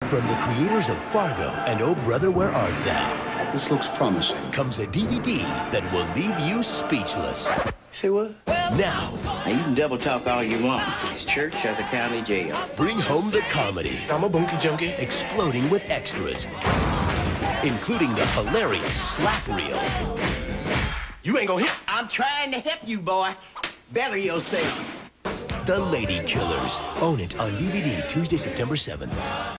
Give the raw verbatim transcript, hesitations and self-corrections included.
From the creators of Fargo and Oh Brother, Where Art Thou? This looks promising. Comes a D V D that will leave you speechless. Say what? Now. Now, you can double talk all you want. It's church or the county jail. Bring home the comedy. I'm a bunkie junkie. Exploding with extras, including the hilarious slap reel. You ain't gonna hit. I'm trying to help you, boy. Better yourself. The Ladykillers. Own it on D V D Tuesday, September seventh.